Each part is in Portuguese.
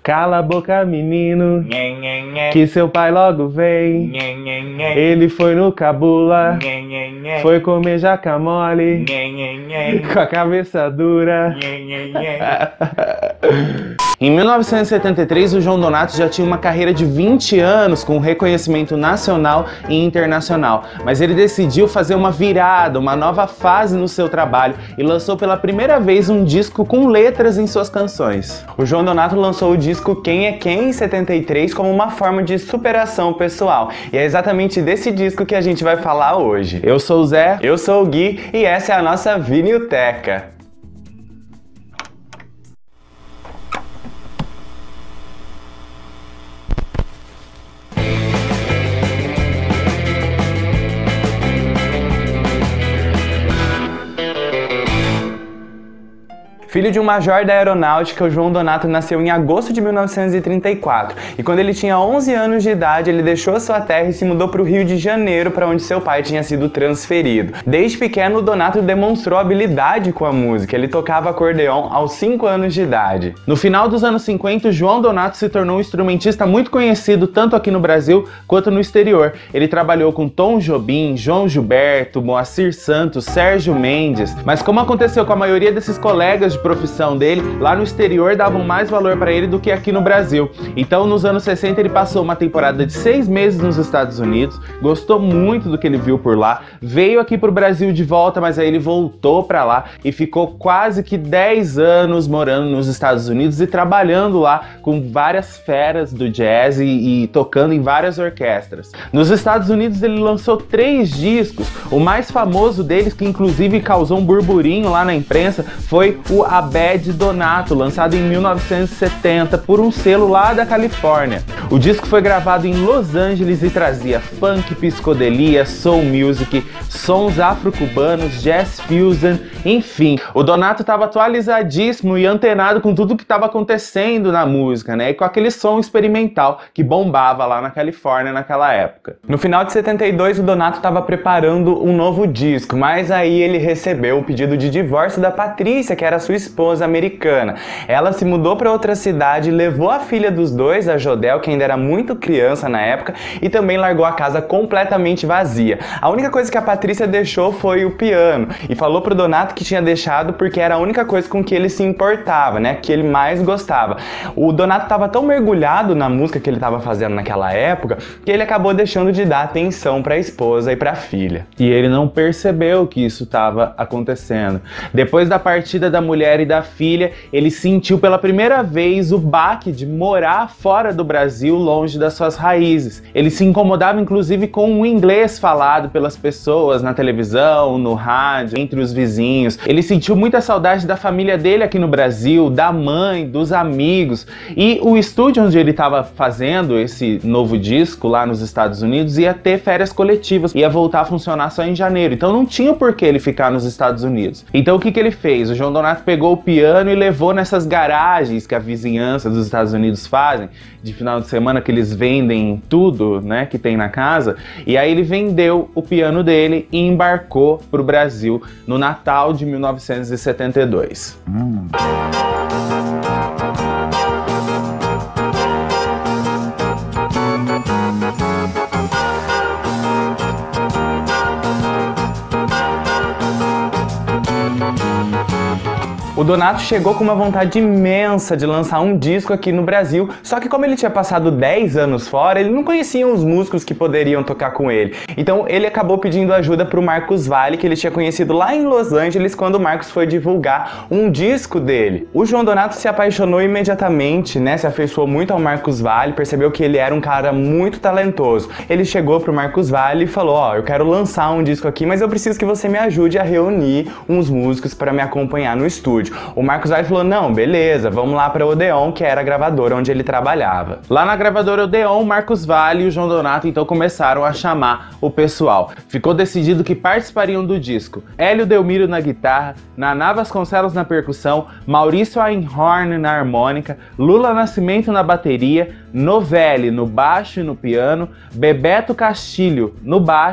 Cala a boca, menino, que seu pai logo vem. Ele foi no Cabula, foi comer jaca mole, com a cabeça dura. Em 1973, o João Donato já tinha uma carreira de 20 anos com reconhecimento nacional e internacional, mas ele decidiu fazer uma virada, uma nova fase no seu trabalho e lançou pela primeira vez um disco com letras em suas canções. O João Donato lançou o disco Quem é Quem em 73 como uma forma de superação pessoal, e é exatamente desse disco que a gente vai falar hoje. Eu sou o Zé, eu sou o Gui e essa é a nossa Vinilteca. Filho de um major da aeronáutica, o João Donato nasceu em agosto de 1934 e quando ele tinha 11 anos de idade, ele deixou sua terra e se mudou para o Rio de Janeiro, para onde seu pai tinha sido transferido. Desde pequeno, o Donato demonstrou habilidade com a música, ele tocava acordeon aos 5 anos de idade. No final dos anos 50, o João Donato se tornou um instrumentista muito conhecido tanto aqui no Brasil quanto no exterior. Ele trabalhou com Tom Jobim, João Gilberto, Moacir Santos, Sérgio Mendes, mas como aconteceu com a maioria desses colegas de profissão dele, lá no exterior davam mais valor para ele do que aqui no Brasil. Então, nos anos 60, ele passou uma temporada de 6 meses nos Estados Unidos, gostou muito do que ele viu por lá, veio aqui pro Brasil de volta, mas aí ele voltou para lá e ficou quase que 10 anos morando nos Estados Unidos e trabalhando lá com várias feras do jazz e tocando em várias orquestras. Nos Estados Unidos ele lançou 3 discos, o mais famoso deles, que inclusive causou um burburinho lá na imprensa, foi o Abed Donato, lançado em 1970 por um selo lá da Califórnia. O disco foi gravado em Los Angeles e trazia funk, psicodelia, soul music, sons afro-cubanos, jazz fusion, enfim. O Donato estava atualizadíssimo e antenado com tudo que estava acontecendo na música, né? E com aquele som experimental que bombava lá na Califórnia naquela época. No final de 72, o Donato estava preparando um novo disco, mas aí ele recebeu o pedido de divórcio da Patrícia, que era sua esposa americana. Ela se mudou para outra cidade, levou a filha dos dois, a Jodel, que ainda era muito criança na época, e também largou a casa completamente vazia. A única coisa que a Patrícia deixou foi o piano, e falou pro Donato que tinha deixado porque era a única coisa com que ele se importava, né, que ele mais gostava. O Donato estava tão mergulhado na música que ele estava fazendo naquela época, que ele acabou deixando de dar atenção para a esposa e para a filha. E ele não percebeu que isso estava acontecendo. Depois da partida da mulher e da filha, ele sentiu pela primeira vez o baque de morar fora do Brasil, longe das suas raízes. Ele se incomodava inclusive com o inglês falado pelas pessoas na televisão, no rádio, entre os vizinhos. Ele sentiu muita saudade da família dele aqui no Brasil, da mãe, dos amigos. E o estúdio onde ele estava fazendo esse novo disco lá nos Estados Unidos ia ter férias coletivas, ia voltar a funcionar só em janeiro. Então não tinha por que ele ficar nos Estados Unidos. Então o que ele fez? O João Donato pegou o piano e levou nessas garagens que a vizinhança dos Estados Unidos fazem, de final de semana, que eles vendem tudo, né, que tem na casa, e aí ele vendeu o piano dele e embarcou para o Brasil no Natal de 1972. O Donato chegou com uma vontade imensa de lançar um disco aqui no Brasil, só que como ele tinha passado 10 anos fora, ele não conhecia os músicos que poderiam tocar com ele. Então ele acabou pedindo ajuda pro Marcos Valle, que ele tinha conhecido lá em Los Angeles, quando o Marcos foi divulgar um disco dele. O João Donato se apaixonou imediatamente, né, se afeiçoou muito ao Marcos Valle, percebeu que ele era um cara muito talentoso. Ele chegou pro Marcos Valle e falou: ó, eu quero lançar um disco aqui, mas eu preciso que você me ajude a reunir uns músicos para me acompanhar no estúdio. O Marcos Valle falou: não, beleza, vamos lá para Odeon, que era a gravadora onde ele trabalhava. Lá na gravadora Odeon, Marcos Valle e o João Donato então começaram a chamar o pessoal. Ficou decidido que participariam do disco Hélio Delmiro na guitarra, Naná Vasconcelos na percussão, Maurício Einhorn na harmônica, Lula Nascimento na bateria, Novelli no baixo e no piano, Bebeto Castilho no baixo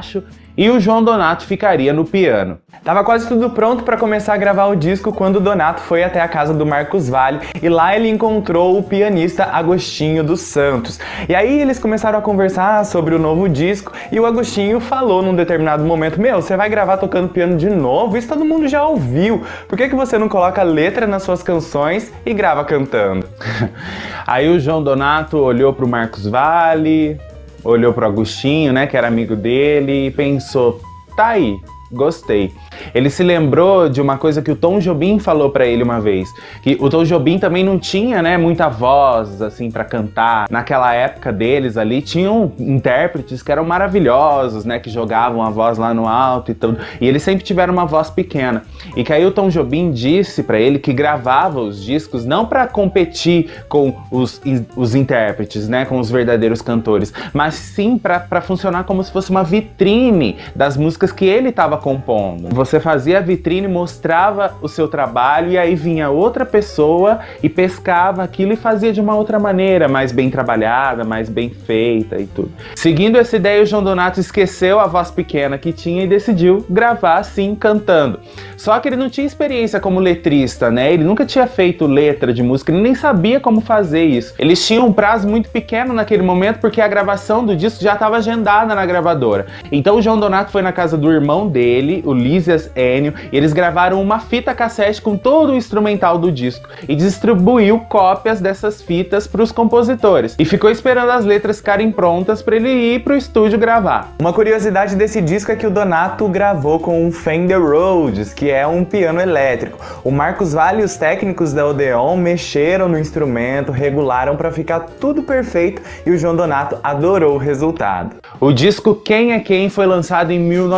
e o João Donato ficaria no piano. Tava quase tudo pronto para começar a gravar o disco quando o Donato foi até a casa do Marcos Valle e lá ele encontrou o pianista Agostinho dos Santos. E aí eles começaram a conversar sobre o novo disco e o Agostinho falou num determinado momento: meu, você vai gravar tocando piano de novo? Isso todo mundo já ouviu. Por que você não coloca letra nas suas canções e grava cantando? Aí o João Donato olhou pro Marcos Valle, olhou pro Agostinho, né, que era amigo dele, e pensou: tá aí, gostei. Ele se lembrou de uma coisa que o Tom Jobim falou pra ele uma vez, que o Tom Jobim também não tinha, né, muita voz, assim, pra cantar. Naquela época deles ali, tinham intérpretes que eram maravilhosos, né, que jogavam a voz lá no alto e tudo, e eles sempre tiveram uma voz pequena. E que aí o Tom Jobim disse pra ele que gravava os discos não pra competir com os intérpretes, né, com os verdadeiros cantores, mas sim pra funcionar como se fosse uma vitrine das músicas que ele estava compondo. Você fazia a vitrine, mostrava o seu trabalho e aí vinha outra pessoa e pescava aquilo e fazia de uma outra maneira, mais bem trabalhada, mais bem feita e tudo. Seguindo essa ideia, o João Donato esqueceu a voz pequena que tinha e decidiu gravar assim, cantando. Só que ele não tinha experiência como letrista, né? Ele nunca tinha feito letra de música, ele nem sabia como fazer isso. Eles tinham um prazo muito pequeno naquele momento porque a gravação do disco já estava agendada na gravadora. Então o João Donato foi na casa do irmão dele, o Lísias Enio, e eles gravaram uma fita cassete com todo o instrumental do disco e distribuiu cópias dessas fitas para os compositores e ficou esperando as letras ficarem prontas para ele ir pro estúdio gravar. Uma curiosidade desse disco é que o Donato gravou com um Fender Rhodes, que é um piano elétrico. O Marcos Valle e os técnicos da Odeon mexeram no instrumento, regularam para ficar tudo perfeito e o João Donato adorou o resultado. O disco Quem é Quem foi lançado em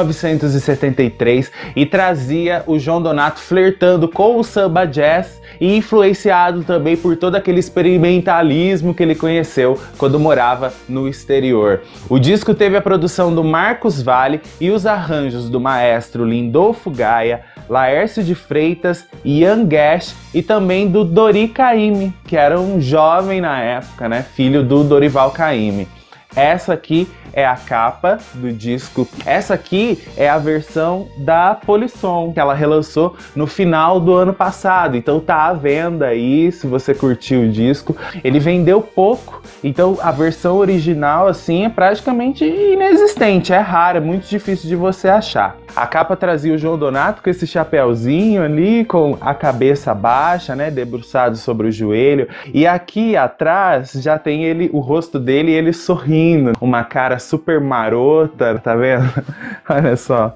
1973 e trazia o João Donato flertando com o samba jazz e influenciado também por todo aquele experimentalismo que ele conheceu quando morava no exterior. O disco teve a produção do Marcos Valle e os arranjos do maestro Lindolfo Gaia, Laércio de Freitas, Ian Gash e também do Dori Caymmi, que era um jovem na época, né, filho do Dorival Caymmi. Essa aqui é a capa do disco. Essa aqui é a versão da Polisson, que ela relançou no final do ano passado. Então tá à venda aí, se você curtiu o disco. Ele vendeu pouco, então a versão original assim é praticamente inexistente, é rara, é muito difícil de você achar. A capa trazia o João Donato com esse chapéuzinho ali, com a cabeça baixa, né, debruçado sobre o joelho. E aqui atrás já tem ele, o rosto dele, ele sorrindo, uma cara super marota, tá vendo? Olha só.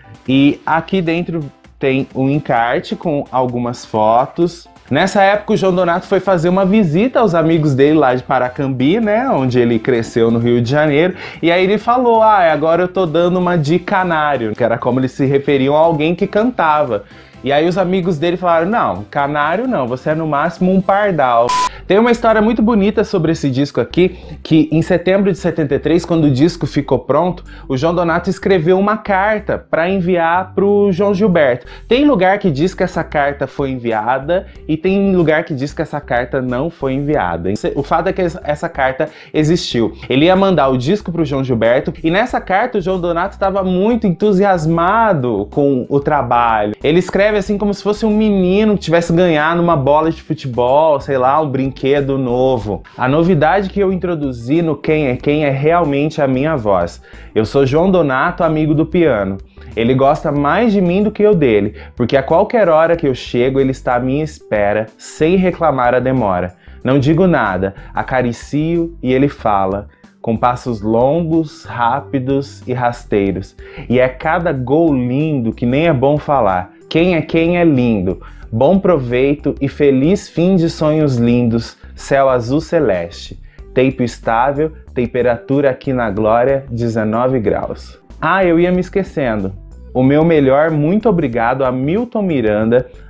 E aqui dentro tem um encarte com algumas fotos. Nessa época o João Donato foi fazer uma visita aos amigos dele lá de Paracambi, né, onde ele cresceu no Rio de Janeiro, e aí ele falou: ah, agora eu tô dando uma de canário, que era como eles se referiam a alguém que cantava. E aí os amigos dele falaram: não, canário não, você é no máximo um pardal. Tem uma história muito bonita sobre esse disco aqui, que em setembro de 73, quando o disco ficou pronto, o João Donato escreveu uma carta para enviar pro João Gilberto. Tem lugar que diz que essa carta foi enviada e tem lugar que diz que essa carta não foi enviada. O fato é que essa carta existiu. Ele ia mandar o disco pro João Gilberto e nessa carta o João Donato estava muito entusiasmado com o trabalho. Ele escreve assim como se fosse um menino que tivesse ganhado uma bola de futebol, sei lá, um brinquedo novo. A novidade que eu introduzi no Quem é Quem é realmente a minha voz. Eu sou João Donato, amigo do piano. Ele gosta mais de mim do que eu dele, porque a qualquer hora que eu chego ele está à minha espera, sem reclamar a demora. Não digo nada, acaricio e ele fala, com passos longos, rápidos e rasteiros. E é cada gol lindo que nem é bom falar. Quem é lindo. Bom proveito e feliz fim de sonhos lindos, céu azul celeste. Tempo estável, temperatura aqui na glória, 19 graus. Ah, eu ia me esquecendo. O meu melhor muito obrigado a Milton Miranda,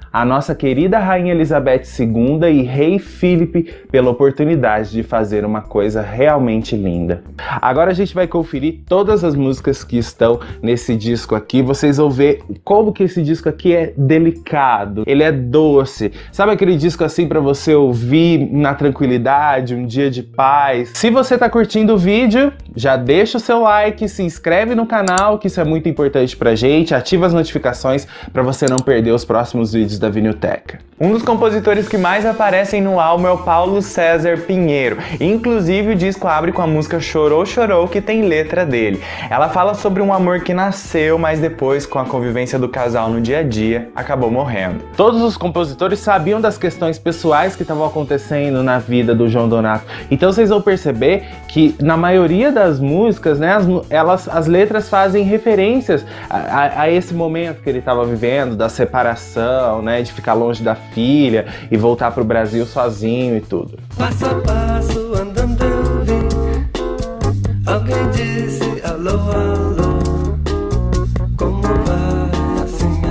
a nossa querida Rainha Elizabeth II e Rei Felipe pela oportunidade de fazer uma coisa realmente linda. Agora a gente vai conferir todas as músicas que estão nesse disco aqui. Vocês vão ver como que esse disco aqui é delicado, ele é doce. Sabe aquele disco assim para você ouvir na tranquilidade, um dia de paz? Se você tá curtindo o vídeo, já deixa o seu like, se inscreve no canal, que isso é muito importante pra gente, ativa as notificações para você não perder os próximos vídeos da Vinilteca. Um dos compositores que mais aparecem no álbum é o Paulo César Pinheiro. Inclusive o disco abre com a música Chorou, Chorou, que tem letra dele. Ela fala sobre um amor que nasceu, mas depois, com a convivência do casal no dia a dia, acabou morrendo. Todos os compositores sabiam das questões pessoais que estavam acontecendo na vida do João Donato. Então vocês vão perceber que na maioria das músicas, né, as letras fazem referências a esse momento que ele estava vivendo, da separação, né, de ficar longe da filha e voltar pro Brasil sozinho e tudo. Passo a passo andando eu vi, alguém disse alô, alô, como vai assim,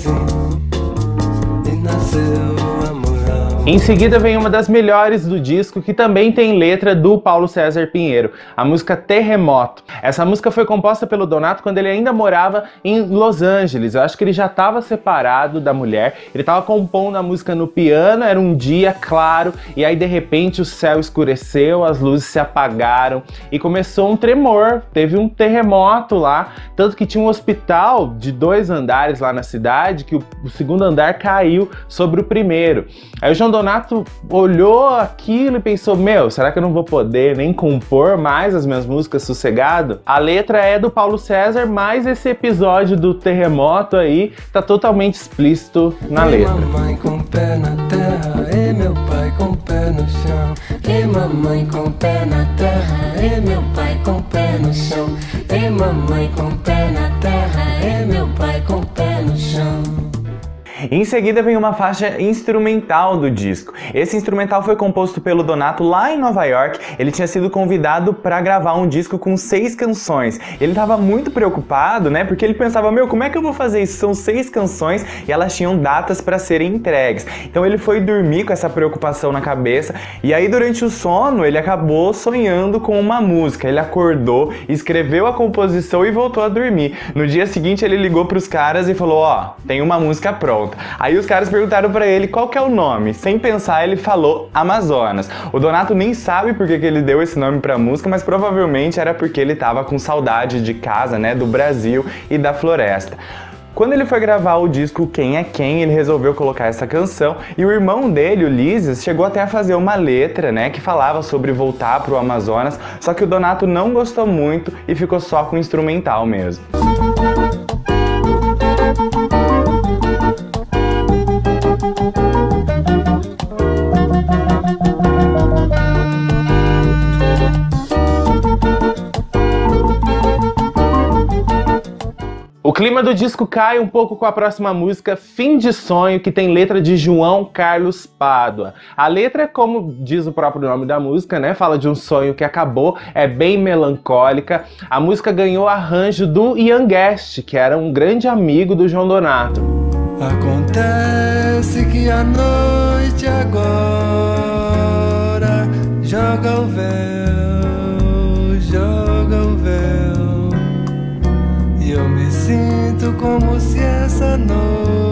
assim, e nasceu o amor. Em seguida vem uma das melhores do disco, que também tem letra do Paulo César Pinheiro, a música Terremoto. Essa música foi composta pelo Donato quando ele ainda morava em Los Angeles. Eu acho que ele já estava separado da mulher, ele estava compondo a música no piano, era um dia claro, e aí de repente o céu escureceu, as luzes se apagaram e começou um tremor, teve um terremoto lá, tanto que tinha um hospital de 2 andares lá na cidade, que o segundo andar caiu sobre o primeiro. Aí o João Donato olhou aquilo e pensou, meu, será que eu não vou poder nem compor mais as minhas músicas sossegado? A letra é do Paulo César, mas esse episódio do terremoto aí tá totalmente explícito na letra. E mamãe com pé na terra, e meu pai com pé no chão. E mamãe com pé na terra, e meu pai com pé no chão. E mamãe com pé na terra, e meu pai com pé no chão. Em seguida vem uma faixa instrumental do disco. Esse instrumental foi composto pelo Donato lá em Nova York. Ele tinha sido convidado para gravar um disco com 6 canções. Ele estava muito preocupado, né? Porque ele pensava, meu, como é que eu vou fazer isso? São 6 canções e elas tinham datas para serem entregues. Então ele foi dormir com essa preocupação na cabeça. E aí durante o sono ele acabou sonhando com uma música. Ele acordou, escreveu a composição e voltou a dormir. No dia seguinte ele ligou para os caras e falou, ó, tem uma música pronta. Aí os caras perguntaram pra ele qual que é o nome. Sem pensar, ele falou Amazonas. O Donato nem sabe por que ele deu esse nome pra música, mas provavelmente era porque ele tava com saudade de casa, né, do Brasil e da floresta. Quando ele foi gravar o disco Quem é Quem, ele resolveu colocar essa canção e o irmão dele, o Lízias, chegou até a fazer uma letra, né, que falava sobre voltar pro Amazonas, só que o Donato não gostou muito e ficou só com o instrumental mesmo. O clima do disco cai um pouco com a próxima música, Fim de Sonho, que tem letra de João Carlos Pádua. A letra, como diz o próprio nome da música, né, fala de um sonho que acabou, é bem melancólica. A música ganhou arranjo do Ian Guest, que era um grande amigo do João Donato. Acontece que a noite agora joga o véu, joga o véu, e eu me sinto como se essa noite...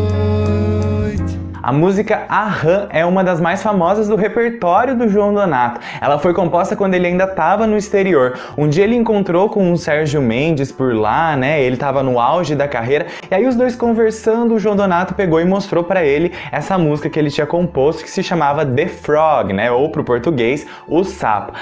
A música Aham é uma das mais famosas do repertório do João Donato. Ela foi composta quando ele ainda estava no exterior. Um dia ele encontrou com o Sérgio Mendes por lá, né? Ele estava no auge da carreira. E aí os dois conversando, o João Donato pegou e mostrou para ele essa música que ele tinha composto, que se chamava The Frog, né? Ou pro português, O Sapo.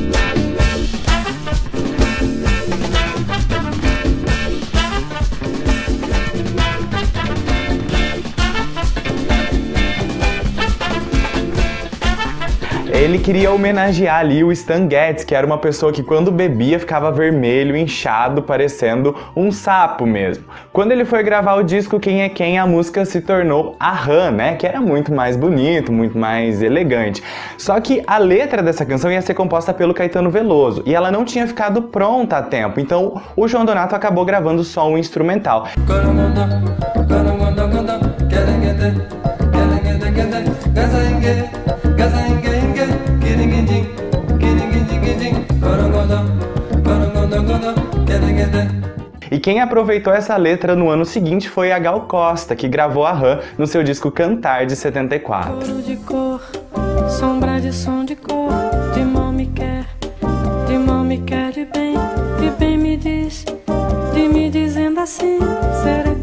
Ele queria homenagear ali o Stan Getz, que era uma pessoa que quando bebia ficava vermelho, inchado, parecendo um sapo mesmo. Quando ele foi gravar o disco Quem é Quem, a música se tornou Aham, né? Que era muito mais bonito, muito mais elegante. Só que a letra dessa canção ia ser composta pelo Caetano Veloso e ela não tinha ficado pronta a tempo, então o João Donato acabou gravando só um instrumental. E quem aproveitou essa letra no ano seguinte foi a Gal Costa, que gravou a Rã no seu disco Cantar, de 74. Coro de cor, sombra de som de cor, de mal me quer de bem me diz, de me dizendo assim, serei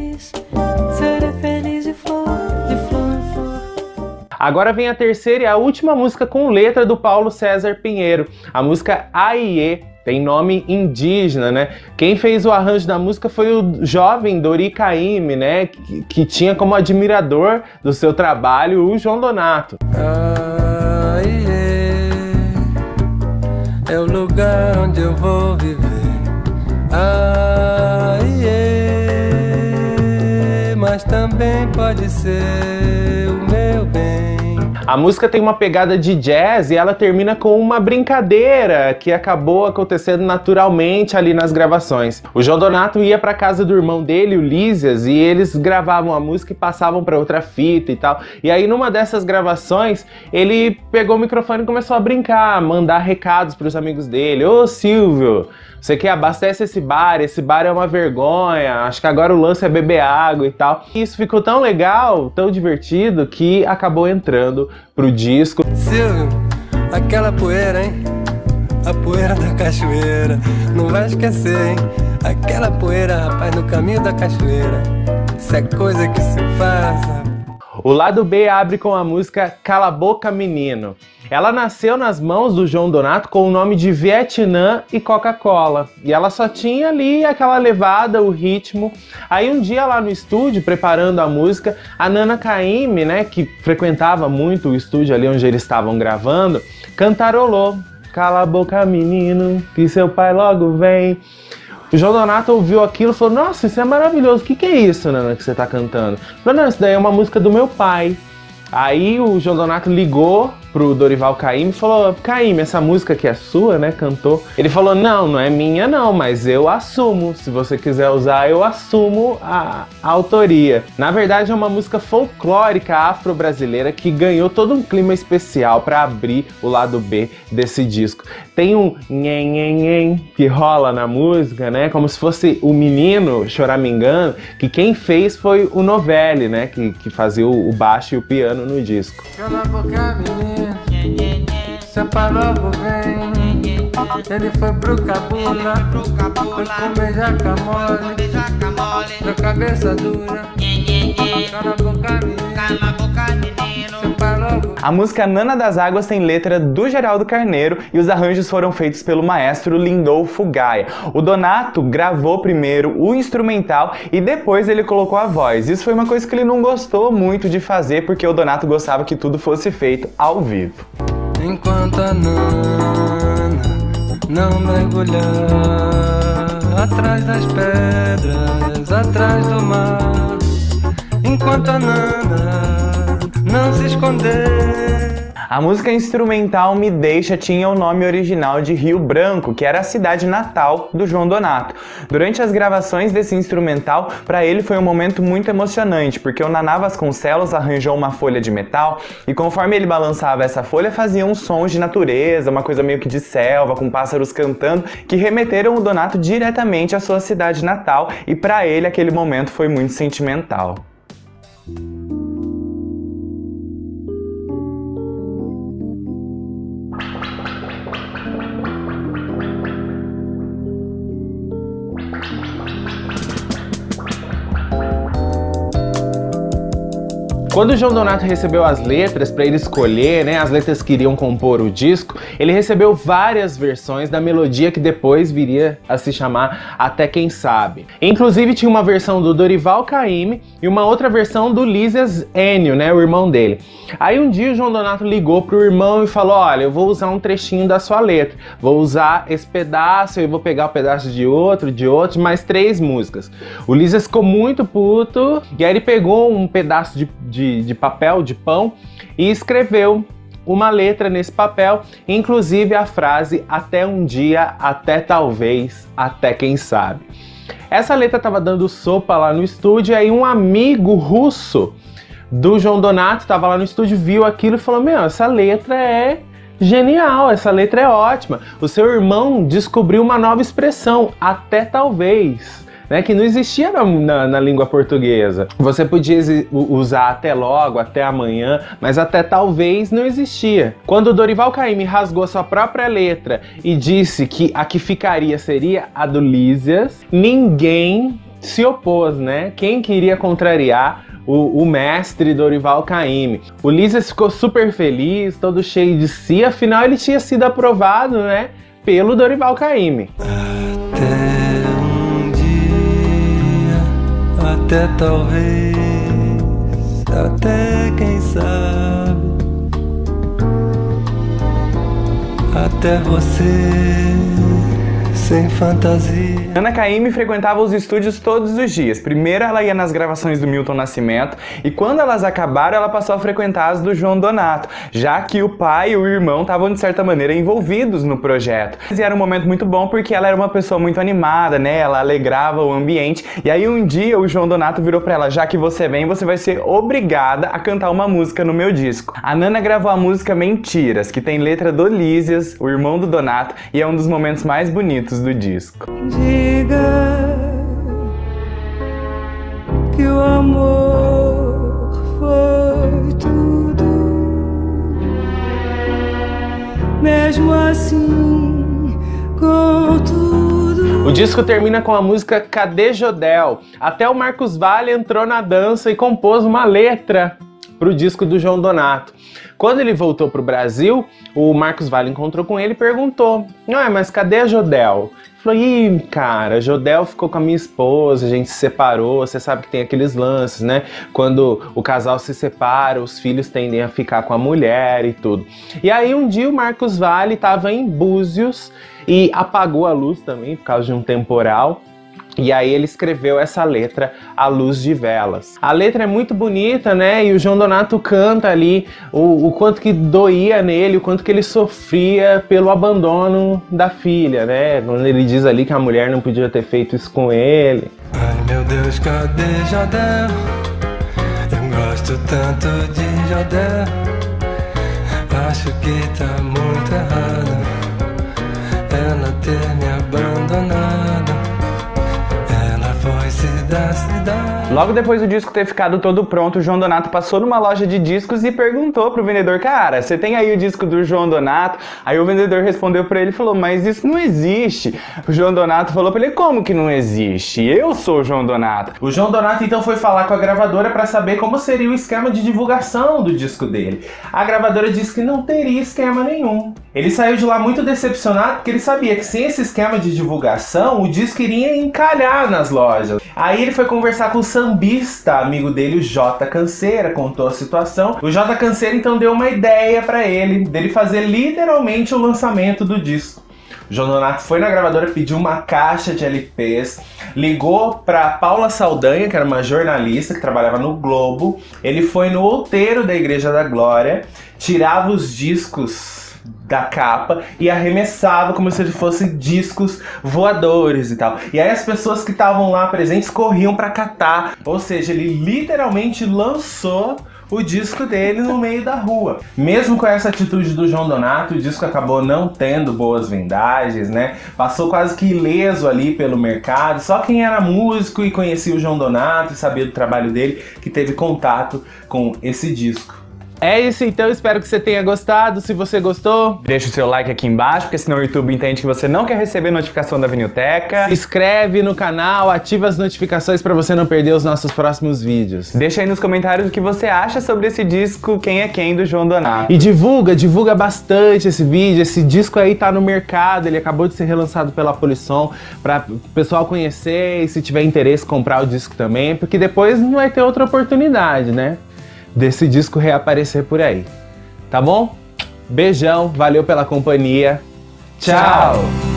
feliz de flor em flor. Agora vem a terceira e a última música com letra do Paulo César Pinheiro, a música Aiê. Tem nome indígena, né? Quem fez o arranjo da música foi o jovem Dori Caymmi, né? Que tinha como admirador do seu trabalho o João Donato. Aiê, é o lugar onde eu vou viver. Aiê, mas também pode ser o meu bem. A música tem uma pegada de jazz e ela termina com uma brincadeira que acabou acontecendo naturalmente ali nas gravações. O João Donato ia para casa do irmão dele, o Lísias, e eles gravavam a música e passavam para outra fita e tal. E aí numa dessas gravações, ele pegou o microfone e começou a brincar, mandar recados para os amigos dele. Ô Silvio, você que abastece esse bar é uma vergonha, acho que agora o lance é beber água e tal. E isso ficou tão legal, tão divertido, que acabou entrando pro disco. Silvio, aquela poeira, hein? A poeira da cachoeira, não vai esquecer, hein? Aquela poeira, rapaz, no caminho da cachoeira, isso é coisa que se faz. O lado B abre com a música Cala a Boca Menino. Ela nasceu nas mãos do João Donato com o nome de Vietnã e Coca-Cola. E ela só tinha ali aquela levada, o ritmo. Aí um dia lá no estúdio, preparando a música, a Nana Caymmi, né, que frequentava muito o estúdio ali onde eles estavam gravando, cantarolou. Cala a boca menino, que seu pai logo vem. O João Donato ouviu aquilo e falou, nossa, isso é maravilhoso, o que é isso, Nana, que você tá cantando? Ele falou, não, isso daí é uma música do meu pai. Aí o João Donato ligou pro Dorival Caymmi e falou, Caymmi, essa música aqui é sua, né, cantou. Ele falou, não é minha não, mas eu assumo, se você quiser usar, eu assumo a autoria. Na verdade é uma música folclórica afro-brasileira que ganhou todo um clima especial para abrir o lado B desse disco. Tem um nhen que rola na música, né, como se fosse o menino choramingando, que quem fez foi o Novelli, né, que fazia o baixo e o piano no disco. Cala a boca, menino, seu pai logo vem. Ele foi pro cabula, foi comer jaca mole, da cabeça dura. Cala a boca, menino, seu pai logo. A música Nana das Águas tem letra do Geraldo Carneiro e os arranjos foram feitos pelo maestro Lindolfo Gaia. O Donato gravou primeiro o instrumental e depois ele colocou a voz. Isso foi uma coisa que ele não gostou muito de fazer, porque o Donato gostava que tudo fosse feito ao vivo. Enquanto a Nana não mergulhar atrás das pedras, atrás do mar, enquanto a Nana não se esconder. A música instrumental Me Deixa tinha o nome original de Rio Branco, que era a cidade natal do João Donato. Durante as gravações desse instrumental, para ele foi um momento muito emocionante, porque o Naná Vasconcelos arranjou uma folha de metal e conforme ele balançava essa folha, fazia uns sons de natureza, uma coisa meio que de selva, com pássaros cantando, que remeteram o Donato diretamente à sua cidade natal, e para ele aquele momento foi muito sentimental. Quando o João Donato recebeu as letras para ele escolher, né, as letras que iriam compor o disco, ele recebeu várias versões da melodia que depois viria a se chamar Até Quem Sabe. Inclusive tinha uma versão do Dorival Caymmi e uma outra versão do Lísias Enio, né, o irmão dele. Aí um dia o João Donato ligou pro irmão e falou, olha, eu vou usar um trechinho da sua letra, vou usar esse pedaço e vou pegar o pedaço de outro, mais 3 músicas. O Lísias ficou muito puto e aí ele pegou um pedaço de papel, de pão, e escreveu uma letra nesse papel, inclusive a frase até um dia, até talvez, até quem sabe. Essa letra estava dando sopa lá no estúdio, e aí um amigo russo do João Donato, tava lá no estúdio, viu aquilo e falou: meu, essa letra é genial, essa letra é ótima. O seu irmão descobriu uma nova expressão, até talvez, né, que não existia na língua portuguesa. Você podia usar até logo, até amanhã, mas até talvez não existia. Quando o Dorival Caymmi rasgou sua própria letra e disse que a que ficaria seria a do Lísias, ninguém se opôs, né? Quem queria contrariar o mestre Dorival Caymmi? O Lísias ficou super feliz, todo cheio de si, afinal ele tinha sido aprovado, né, pelo Dorival Caymmi. Até talvez, até quem sabe, até você sem fantasia. Nana Caymmi frequentava os estúdios todos os dias. Primeiro ela ia nas gravações do Milton Nascimento e quando elas acabaram ela passou a frequentar as do João Donato, já que o pai e o irmão estavam de certa maneira envolvidos no projeto. E era um momento muito bom porque ela era uma pessoa muito animada, né? Ela alegrava o ambiente. E aí um dia o João Donato virou pra ela: já que você vem, você vai ser obrigada a cantar uma música no meu disco. A Nana gravou a música Mentiras, que tem letra do Lísias, o irmão do Donato, e é um dos momentos mais bonitos do disco. Diga que o amor foi tudo, mesmo assim, com tudo. O disco termina com a música Cadê Jodel? Até o Marcos Valle entrou na dança e compôs uma letra pro disco do João Donato. Quando ele voltou pro Brasil, o Marcos Valle encontrou com ele e perguntou: "Ah, mas cadê a Jodel?" Falou: "Ih, cara, a Jodel ficou com a minha esposa, a gente se separou, você sabe que tem aqueles lances, né? Quando o casal se separa, os filhos tendem a ficar com a mulher e tudo." E aí um dia o Marcos Valle estava em Búzios e apagou a luz também por causa de um temporal. E aí ele escreveu essa letra à luz de velas. A letra é muito bonita, né? E o João Donato canta ali o quanto que doía nele, o quanto que ele sofria pelo abandono da filha, né? Quando ele diz ali que a mulher não podia ter feito isso com ele. Ai meu Deus, cadê Jodel? Eu gosto tanto de Jodel. Acho que tá muito errado ela ter me abandonado. Logo depois do disco ter ficado todo pronto, o João Donato passou numa loja de discos e perguntou pro vendedor: "Cara, você tem aí o disco do João Donato?" Aí o vendedor respondeu pra ele e falou: "Mas isso não existe." O João Donato falou pra ele: "Como que não existe? Eu sou o João Donato." O João Donato então foi falar com a gravadora pra saber como seria o esquema de divulgação do disco dele. A gravadora disse que não teria esquema nenhum. Ele saiu de lá muito decepcionado porque ele sabia que sem esse esquema de divulgação o disco iria encalhar nas lojas. Aí ele foi conversar com o sambista amigo dele, o J Canseira, contou a situação. O J Canseira então deu uma ideia pra ele, dele fazer literalmente o lançamento do disco. O João Donato foi na gravadora, pediu uma caixa de LPs, ligou pra Paula Saldanha, que era uma jornalista que trabalhava no Globo. Ele foi no outeiro da Igreja da Glória, tirava os discos da capa e arremessava como se fossem discos voadores e tal. E aí as pessoas que estavam lá presentes corriam pra catar. Ou seja, ele literalmente lançou o disco dele no meio da rua. Mesmo com essa atitude do João Donato, o disco acabou não tendo boas vendagens, né? Passou quase que ileso ali pelo mercado. Só quem era músico e conhecia o João Donato e sabia do trabalho dele que teve contato com esse disco. É isso então, espero que você tenha gostado. Se você gostou, deixa o seu like aqui embaixo, porque senão o YouTube entende que você não quer receber notificação da Vinilteca. Se inscreve no canal, ativa as notificações para você não perder os nossos próximos vídeos. Deixa aí nos comentários o que você acha sobre esse disco Quem é Quem, do João Donato. E divulga bastante esse vídeo. Esse disco aí tá no mercado, ele acabou de ser relançado pela Polisson, para o pessoal conhecer e se tiver interesse comprar o disco também, porque depois não vai ter outra oportunidade, né, desse disco reaparecer por aí. Tá bom? Beijão, valeu pela companhia. Tchau!